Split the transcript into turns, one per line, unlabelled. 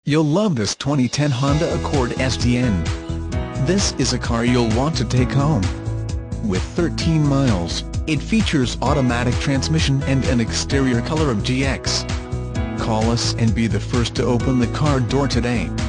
You'll love this 2010 Honda Accord Sdn. This is a car you'll want to take home. With 13 miles, it features automatic transmission and an exterior color of GX. Call us and be the first to open the car door today.